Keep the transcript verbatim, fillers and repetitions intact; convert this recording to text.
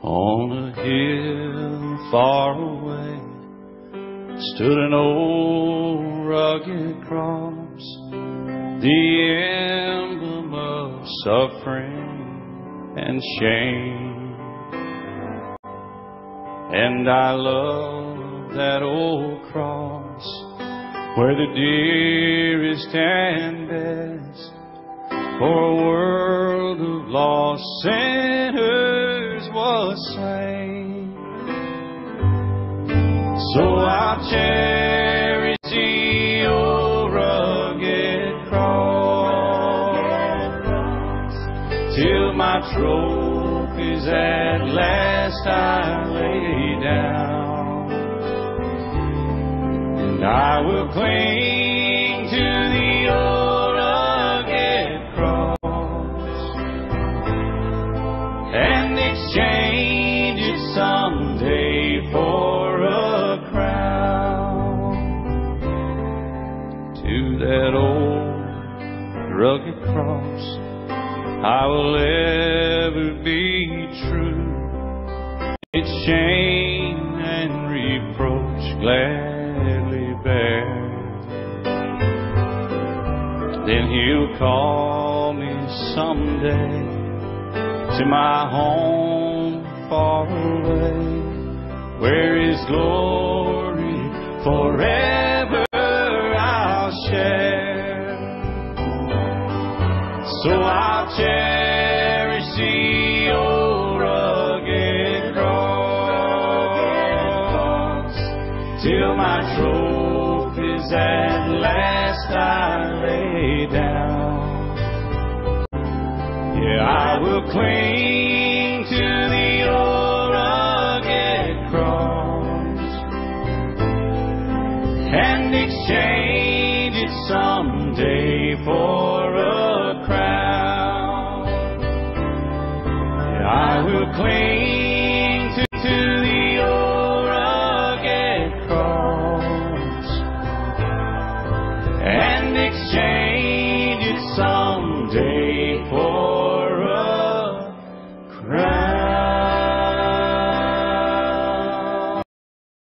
On a hill far away stood an old rugged cross, the emblem of suffering and shame. And I love that old cross, where the dearest and best for a world of lost sinners was slain. So I'll cherish the old rugged cross till my trophies at last I lay down, and I will cling to the old rugged cross and exchange it someday for a crown. To that old rugged cross I will ever be true, its shame and reproach gladly bear. Then He'll call me someday to my home far away, where His glory forever I'll share. So I'll cherish the old rugged cross till my trophies at last I lay down. Yeah, I will cling to the old rugged cross and exchange it someday for a crown. Yeah, I will cling to, to the old rugged cross and exchange it someday for